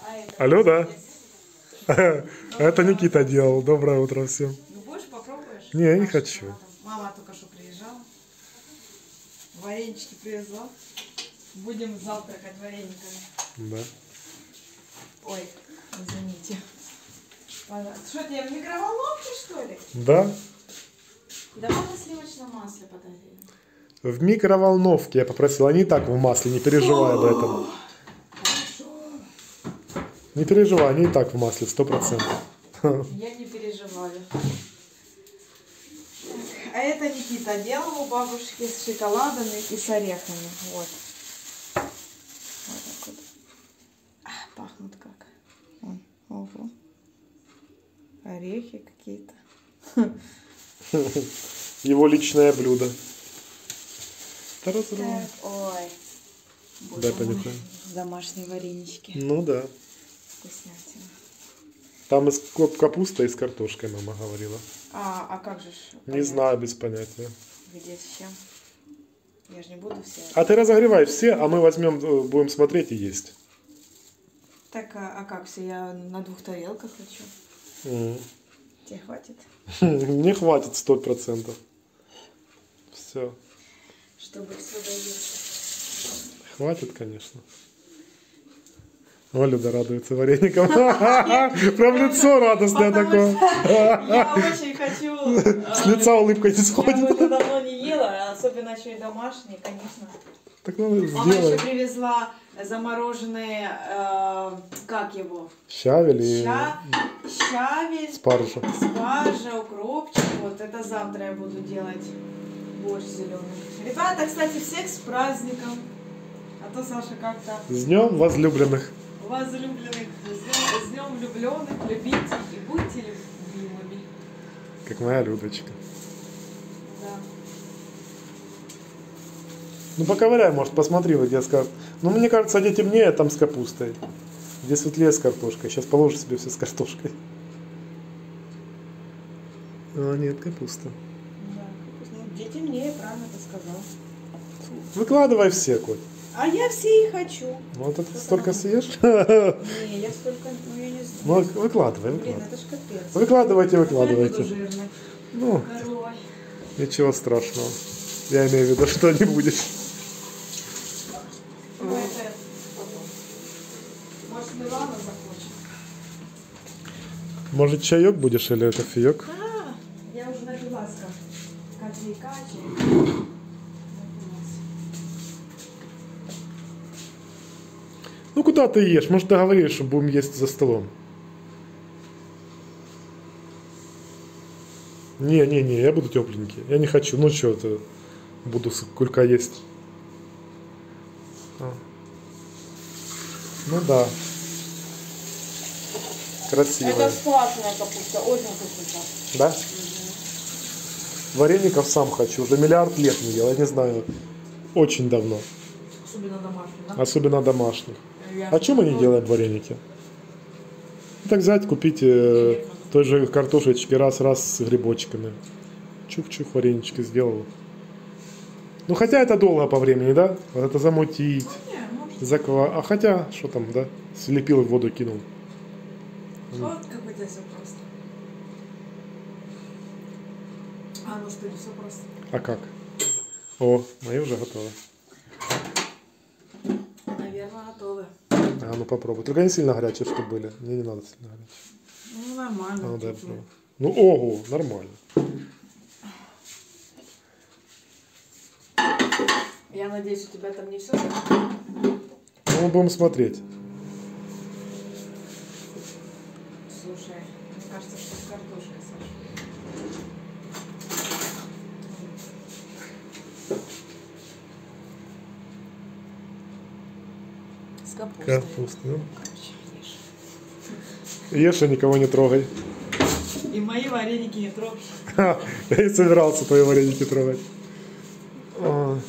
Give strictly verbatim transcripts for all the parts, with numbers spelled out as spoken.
Алло, да? Это Никита делал. Доброе утро всем. Ну будешь, попробуешь? Не, я не хочу. Мама только что приезжала. Варенички привезла. Будем завтракать варениками. Да. Ой, извините. Что тебе, в микроволновке, что ли? Да. Давай на сливочном масле подогреем. В микроволновке я попросил. Они и так в масле, не переживай об этом. Хорошо. Не переживай, они и так в масле, сто процентов. Я не переживаю. А это Никита делал у бабушки с шоколадами и с орехами. Вот. Вот так вот. А, пахнут как. Вон, ого. Орехи какие-то. Его личное блюдо. Так, ой. Дай понюхаю. Домашние варенички. Ну да. Вкуснятина. Там из капуста и с картошкой мама говорила. А, а как же? Не знаю, без понятия. Где с чем? Я же не буду все. А ты разогревай все, а мы возьмем, будем смотреть и есть. Так, а, а как все? Я на двух тарелках хочу. Mm. Тебе хватит? Не хватит сто процентов. Все. Чтобы все доесть. Хватит, конечно. О, Люда радуется вареникам. Прям лицо радостное такое. Я очень хочу. С лица улыбка не Я сходит. бы давно не ела, особенно еще и домашние, конечно. Так надо Мама еще сделать. привезла замороженные, э, как его? Щавель и Ща, щавель, спаржа. спаржа, укропчик. Вот это завтра я буду делать борщ зеленый. Ребята, кстати, всех с праздником. А то Саша как-то С днем возлюбленных. возлюбленных, с днем, с днем влюбленных, любите и будьте любимыми. Как моя Людочка. Да. Ну поковыряй, может, посмотри, вот где скажут. Ну, мне кажется, где темнее, там с капустой. Где светлее с картошкой. Сейчас положишь себе все с картошкой. А, нет, капуста. Да. Ну, где темнее, правильно ты сказал. Выкладывай все, Коль. А я все и хочу. Вот это столько съешь? Не, я столько, ну я не знаю. Ну, выкладывай, Блин, выкладывай. это ж капец. Выкладывайте, Я буду выкладывайте. жирной. Ну, Король. ничего страшного. Я имею в виду, что не будешь. Ну, это потом. Может, Милана захочет. Может, чаек будешь или кофеек? А, я уже напилась как кофейка, чай. Ну, куда ты ешь? Может, договорились, что будем есть за столом? Не-не-не, я буду тепленький. Я не хочу. Ну, что это? Буду с кулька есть. А. Ну, да. Красиво. Это классная капуста, очень вкусная. Да? Вареников сам хочу. Уже миллиард лет не ел. Я не знаю. Очень давно. Особенно домашний, да? Особенно домашних. Я А чем мы не делаем вареники? Так взять, купить э, той же картошечки раз-раз с грибочками. Чух-чух, варенички сделал. Ну, хотя это долго по времени, да? Вот это замутить, Не, может. заква... А хотя, что там, да? Слепил и в воду кинул. Вот какой-то все просто. А, ну что ли, все просто. А как? О, мои уже готовы. Наверное, готовы. А, ну попробуй. Только не сильно горячие, чтобы были. Мне не надо сильно горячие. Ну, нормально. А, ну, дай теплые. попробуй. Ну, ого, нормально. Я надеюсь, у тебя там не все. Ну, мы будем смотреть. Слушай, мне кажется, что с картошкой, Саша. С капустой. Капуста, ну. Короче, ешь. Ешь и никого не трогай. И мои вареники не трогай. Я и собирался твои вареники трогать. А.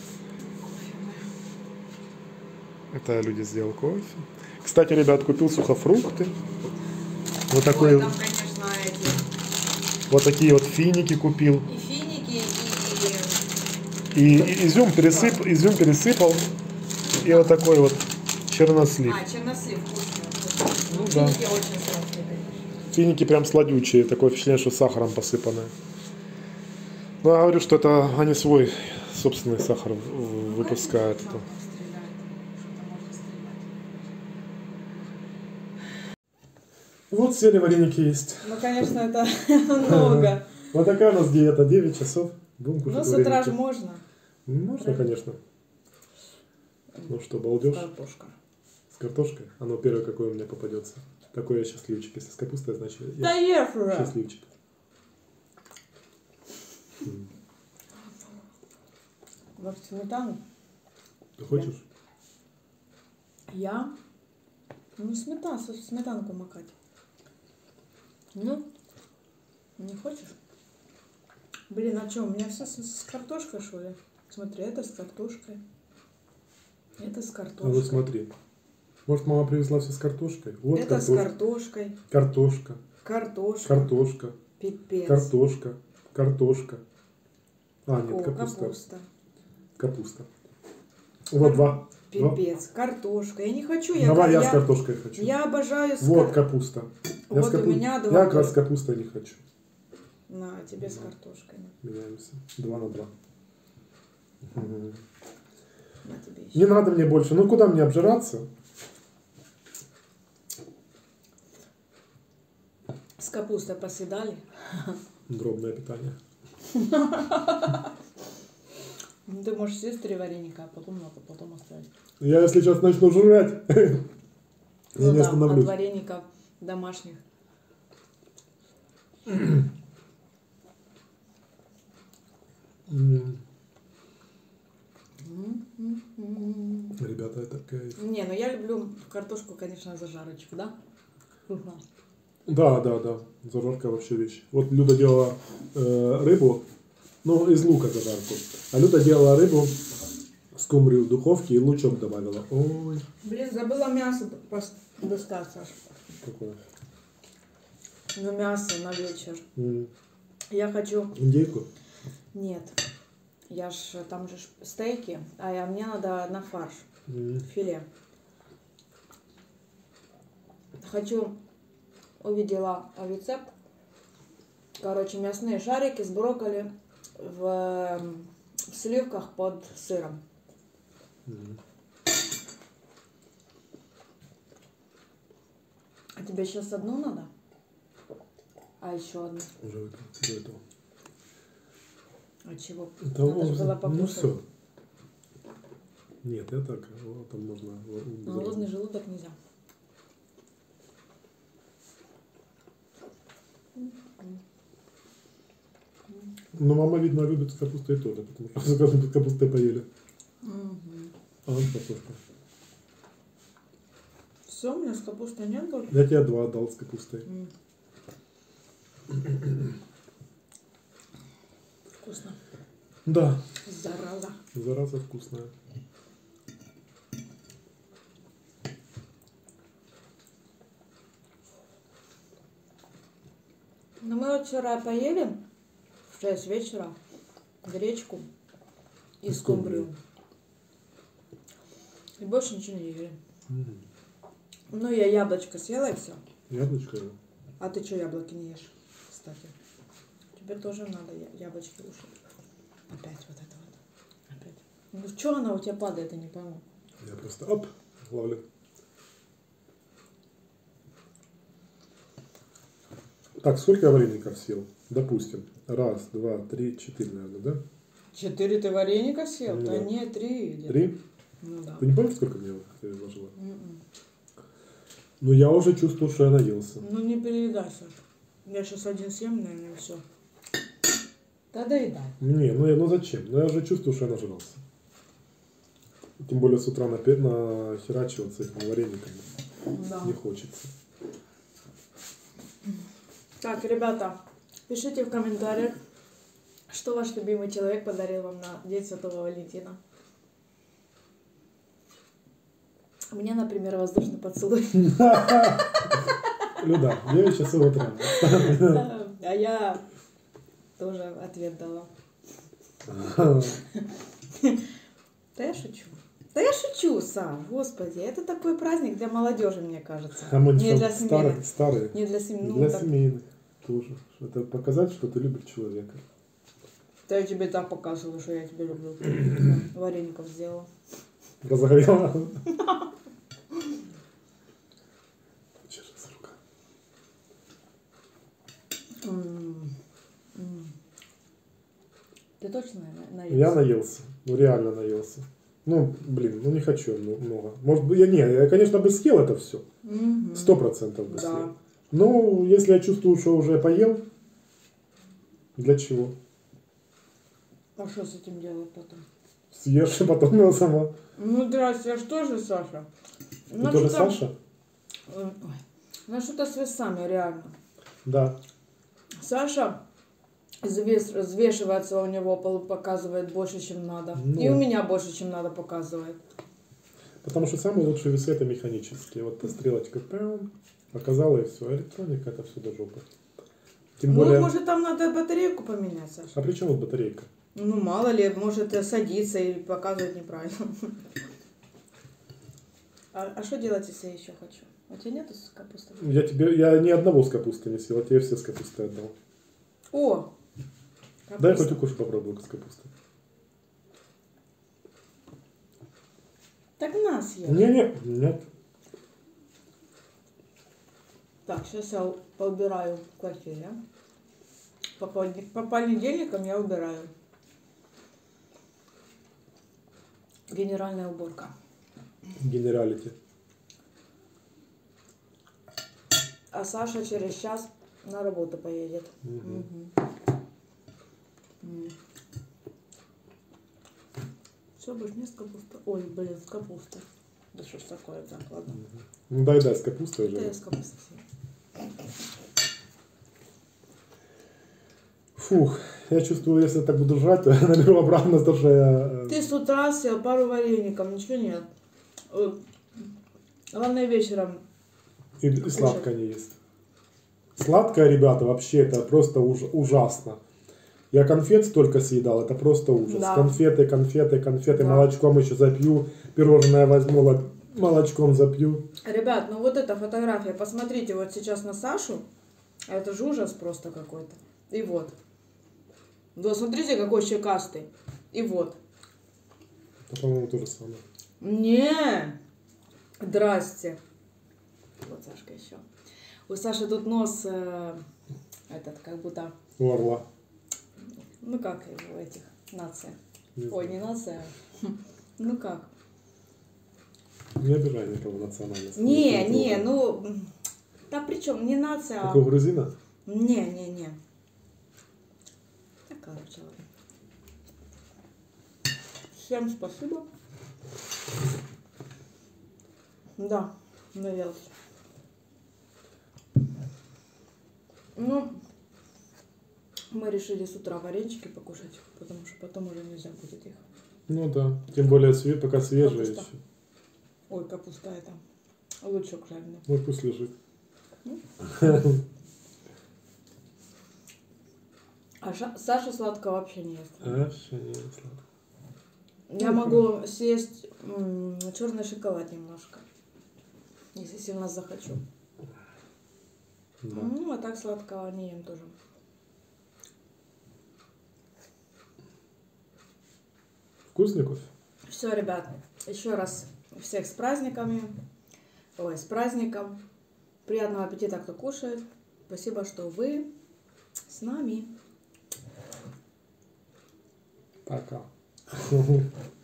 Это люди сделал кофе. Кстати, ребят, купил сухофрукты. Вот такой, Ой, там, конечно, эти вот такие вот финики купил. и финики, и... И, и изюм, пересып, изюм пересыпал. И вот такой вот чернослив. А, чернослив вкусный. Ну да. Финики очень сладкие, конечно. Финики прям сладючие, такое впечатление, что сахаром посыпанные. Ну, я говорю, что это они свой собственный сахар в- выпускают. Конечно, там стреляет. Что-то можно стрелять. Вот сели, вареники есть. Ну, конечно, это много. Вот такая у нас диета, девять часов. Будем кушать Ну, с утра же вареники. можно. Можно, Правильно. конечно. Ну что, балдеж? Картошка. С картошкой? Оно первое, какое у меня попадется. Такой я счастливчик. Если с капустой, значит Да я ешь уже. счастливчик. М. Вот сметану. Ты хочешь? Я? Ну, сметану, сметанку макать. Ну, не хочешь? Блин, а что, у меня все с, с картошкой, что ли? Смотри, это с картошкой. Это с А картошкой. вот смотри. Может, мама привезла все с картошкой? Вот это картошка. с картошкой. Картошка. Картошка. Картошка. Пипец. Картошка. Картошка. А, нет, О, капуста. капуста. Капуста. Вот два. Пипец. Картошка. Я не хочу. Я, Давай я, я с картошкой хочу. Я обожаю с Вот кар- капуста. Я, Вот с капу- у меня два. я как раз с капустой не хочу. На, тебе с картошкой. На, Меняемся. Два на два. Мгм. на тебе еще. Не надо мне больше. Ну куда мне обжираться? С капустой поседали. Дробное питание. Ну, ты можешь съесть три вареника, а потом надо потом оставить. Я если сейчас начну жрать, я Ну не да, от остановлюсь. вареников домашних. М. М-м-м. Ребята, это кайф. Не, ну я люблю картошку, конечно, зажарочку, да? Вкусно. Да, да, да. Зажарка вообще вещь. Вот Люда делала э, рыбу, ну, из лука зажарку. А Люда делала рыбу, скумбрию в духовке и лучок добавила. Ой, Блин, забыла мясо пос- достать, Саш. какое. Ну, мясо на вечер. М. Я хочу... Индейку? Нет. Я ж... Там же ж стейки, а я, мне надо на фарш. М. Филе. Хочу... Увидела рецепт. Короче, мясные шарики с брокколи в, эм, в сливках под сыром. М. А тебе сейчас одну надо? А еще одну? Уже выпил до этого. А чего? Это Надо же уже- было ну покушать. все. Нет, я так. Вот там можно. На голодный желудок нельзя. Ну, мама, видно, любит с капустой тоже, потому что с капустой- с капустой поели. Угу. А вот картошка. Все, у меня с капустой нет больше. Я тебе два отдал с капустой. М. Вкусно. Да, Зараза. зараза вкусная. Ну, мы вот вчера поели в шесть вечера гречку и И скумбрию. скумбрию. И больше ничего не ели. Мгм. Ну, я яблочко съела и все. Яблочко. его. А ты что, яблоки не ешь, кстати? Тебе тоже надо я- яблочки кушать. Опять вот это вот. Опять. Ну, что она у тебя падает, я не пойму. Я просто оп, ловлю. Так, сколько я вареников съел? Допустим. Раз, два, три, четыре, наверное, да? Четыре ты вареника съел? Ну Да да. не, три. где-то. Три? Ну да. Ты не помнишь, сколько мне ты вложила? М-м. Ну, я уже чувствую, что я наелся. Ну не переедай, Саш. Я сейчас один съем, наверное, все. Да доедай. Не, ну, я- ну зачем? Ну, я уже чувствую, что я нажрался. Тем более с утра напе- нахерачиваться этими варениками Да. не хочется. Так, ребята, пишите в комментариях, что ваш любимый человек подарил вам на День Святого Валентина. Мне, например, воздушный поцелуй. Люда, девять часов утра. А я тоже ответ дала. Да я шучу. Да я шучу, Саш, господи, это такой праздник для молодежи, мне кажется. А мы Не что, для старые, семейных. старые? Не для семейных. Для Ну, так... семейных тоже. Это показать, что ты любишь человека. Да я тебе так показываю, что я тебя люблю. Вареников сделала. Разогрела. Держись, рука. Ты точно наелся? Я наелся. Ну реально наелся. Ну, блин, ну не хочу много. Может быть, я не, я, конечно, бы съел это все. Сто процентов бы Да. съел. Но если я чувствую, что уже поел, для чего? А что с этим делать потом? Съешь, и потом я сама. Ну, здрасте, я же тоже Саша. Ты тоже Саша? Ой, ну что-то с весами, реально. Да. Саша взвес... взвешивается у него, показывает больше, чем надо. Ну. И у меня больше, чем надо, показывает. Потому что самые лучшие весы это механические. Вот стрелочка пям, показала и все. Электроника это все до жопы. Тем более... Ну, может, там надо батарейку поменять, Саша? А при чем вот батарейка? Ну, мало ли, может садиться и показывать неправильно. А что делать, если я еще хочу? У тебя нету с капустой? Я тебе, я ни одного с капустой не съел, а тебе все с капустой отдал. О! Дай хоть укушу попробую с капустой. Так на съел. Не, не, нет. Так, сейчас я поубираю в квартире. По, по понедельникам я убираю. Генеральная уборка. Генералити. А Саша через час на работу поедет. Угу. Угу. Угу. Все, больше не с капустой. Ой, блин, с капустой. Да что ж такое, так, ладно. Угу. Ну дай, дай, с капустой уже. Да я с капустой съем. Фух, я чувствую, если так буду жрать, то я наберу обратно то, что я... Ты с утра съел пару вареников, ничего нет. Главное вечером. И, и сладкое не есть. Сладкое, ребята, вообще это просто уж, ужасно. Я конфет столько съедал, это просто ужас. Да. Конфеты, конфеты, конфеты, Да. молочком еще запью, пирожное возьму, молочком запью. Ребят, ну вот эта фотография, посмотрите вот сейчас на Сашу. Это же ужас просто какой-то. И вот. Да, смотрите, какой щекастый. И вот. Это, по-моему, то же самое. Не. Здрасте. Вот Сашка еще. У Саши тут нос э, этот, как будто, У орла. ну как его этих, нация. Не Ой, знаю. не нация. Ну как? Не обижай никого национальность. Не, Никого не, другого. ну, да причем не нация, Как у а... грузина? Не, не, не. Так, короче, ладно. Всем спасибо. Да, наелась. Ну, мы решили с утра варенички покушать, потому что потом уже нельзя будет их. Ну да. Тем более све- пока свежие Капуста. еще. Ой, капуста это. Лучок жареный. Ну пусть лежит. А Ша- Саша сладкого вообще не ест. Вообще не сладко. Я могу съесть м, черный шоколад немножко, если сильно захочу. Да. Ну, а так сладкого не ем тоже. Вкусный кофе? Все, ребят, еще раз всех с праздниками. Ой, с праздником. Приятного аппетита, кто кушает. Спасибо, что вы с нами. Пока.